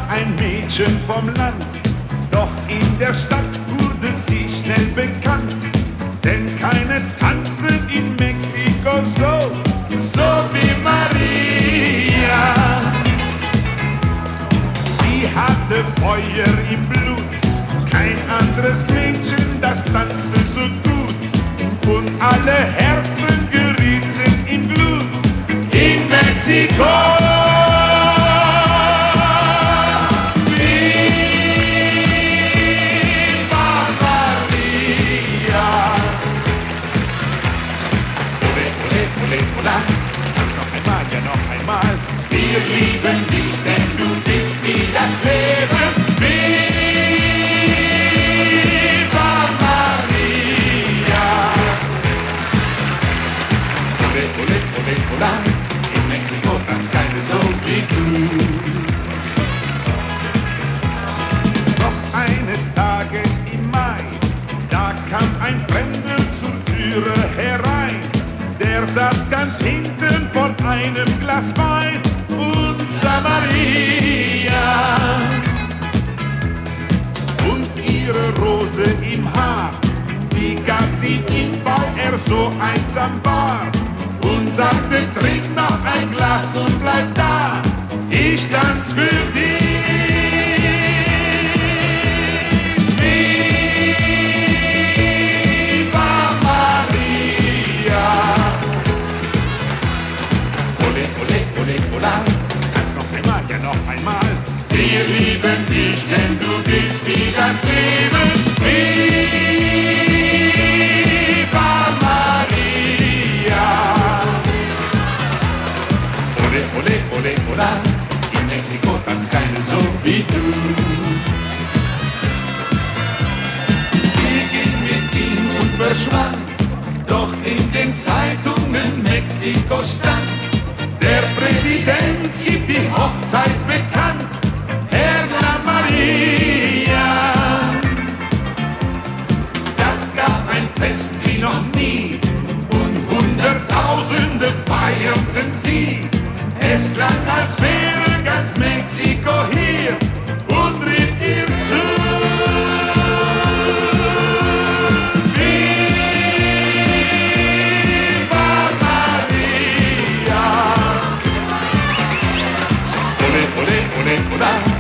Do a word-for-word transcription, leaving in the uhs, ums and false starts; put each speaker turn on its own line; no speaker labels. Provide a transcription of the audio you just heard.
ein Mädchen vom Land, doch in der Stadt wurde sie schnell bekannt. Denn keine tanzte in Mexiko so, so wie Maria. Sie hatte Feuer im Blut, kein anderes Mädchen, das tanzte so gut. Und alle Herzen gerieten in Glut in Mexiko. Tanz noch einmal, ja noch einmal. Wir lieben dich, denn du bist wie das Leben. Viva Maria. Ole, ole, ole, ola. In Mexiko tanzt keine so wie du. Doch eines Tages im Mai, da kam ein Fremder zur Türe herein. Der saß ganz hinten von einem Glas Wein und sah Maria und ihre Rose im Haar. Die gab sie ihm, weil er so einsam war, und sagte: trink noch ein Glas und bleib da, ich tanz für dich. Tanz noch einmal, ja noch einmal. Wir lieben dich, denn du bist wie das Leben. Viva Maria. Ole, ole, ole, ola. In Mexiko tanzt keine so wie du. Sie ging mit ihm und verschwand, doch in den Zeitungen Mexiko stand: der Präsident gibt die Hochzeit bekannt, Herr Maria. Das gab ein Fest wie noch nie, und Hunderttausende feierten sie. Es klang, als wäre ganz Mexiko hier und rief ihr zu. Ole, ole, ole, ola.